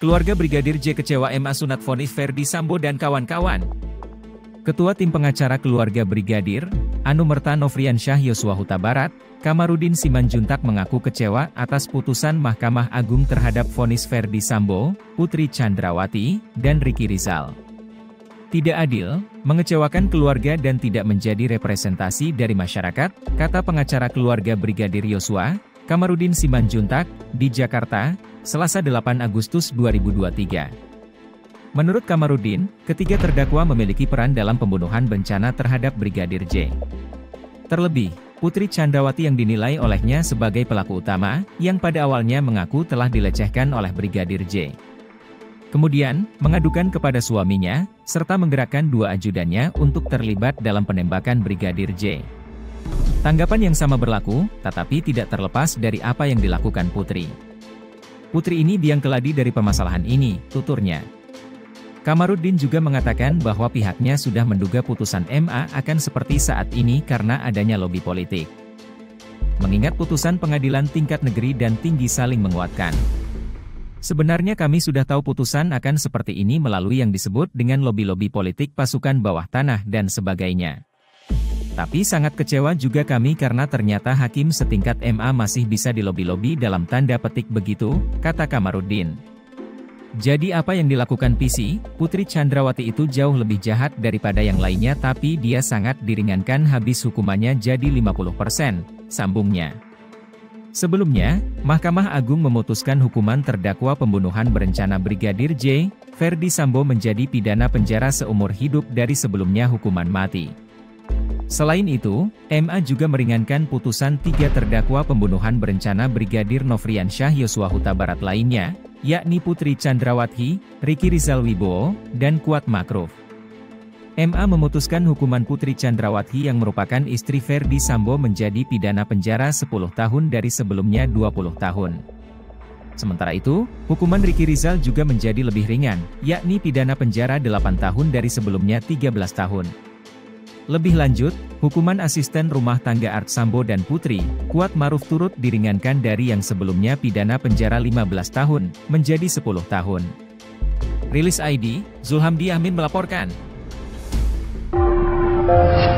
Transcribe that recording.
Keluarga Brigadir J kecewa MA sunat vonis Ferdy Sambo dan kawan-kawan. Ketua Tim Pengacara Keluarga Brigadir, Anumerta Nofriansyah Yosua Huta Barat, Kamarudin Simanjuntak mengaku kecewa atas putusan Mahkamah Agung terhadap vonis Ferdy Sambo, Putri Chandrawati, dan Ricky Rizal. Tidak adil, mengecewakan keluarga dan tidak menjadi representasi dari masyarakat, kata pengacara keluarga Brigadir Yosua, Kamarudin Simanjuntak, di Jakarta, Selasa 8 Agustus 2023. Menurut Kamarudin, ketiga terdakwa memiliki peran dalam pembunuhan berencana terhadap Brigadir J. Terlebih, Putri Chandrawati yang dinilai olehnya sebagai pelaku utama, yang pada awalnya mengaku telah dilecehkan oleh Brigadir J. Kemudian, mengadukan kepada suaminya, serta menggerakkan dua ajudannya untuk terlibat dalam penembakan Brigadir J. Tanggapan yang sama berlaku, tetapi tidak terlepas dari apa yang dilakukan Putri. Putri ini biang keladi dari permasalahan ini, tuturnya. Kamarudin juga mengatakan bahwa pihaknya sudah menduga putusan MA akan seperti saat ini karena adanya lobby politik. Mengingat putusan pengadilan tingkat negeri dan tinggi saling menguatkan. Sebenarnya kami sudah tahu putusan akan seperti ini melalui yang disebut dengan lobby-lobby politik pasukan bawah tanah dan sebagainya. Tapi sangat kecewa juga kami karena ternyata hakim setingkat MA masih bisa dilobi-lobi dalam tanda petik begitu, kata Kamarudin. Jadi apa yang dilakukan PC, Putri Chandrawati itu jauh lebih jahat daripada yang lainnya tapi dia sangat diringankan habis hukumannya jadi 50%, sambungnya. Sebelumnya, Mahkamah Agung memutuskan hukuman terdakwa pembunuhan berencana Brigadir J, Ferdy Sambo menjadi pidana penjara seumur hidup dari sebelumnya hukuman mati. Selain itu, MA juga meringankan putusan tiga terdakwa pembunuhan berencana Brigadir Nofriansyah Yosua Huta Barat lainnya, yakni Putri Chandrawati, Ricky Rizal Wibowo, dan Kuat Makruf. MA memutuskan hukuman Putri Chandrawati yang merupakan istri Ferdy Sambo menjadi pidana penjara 10 tahun dari sebelumnya 20 tahun. Sementara itu, hukuman Ricky Rizal juga menjadi lebih ringan, yakni pidana penjara 8 tahun dari sebelumnya 13 tahun. Lebih lanjut, hukuman asisten rumah tangga Art Sambo dan Putri, Kuat Maruf turut diringankan dari yang sebelumnya pidana penjara 15 tahun, menjadi 10 tahun. Rilis ID, Zulhamdi Amin melaporkan.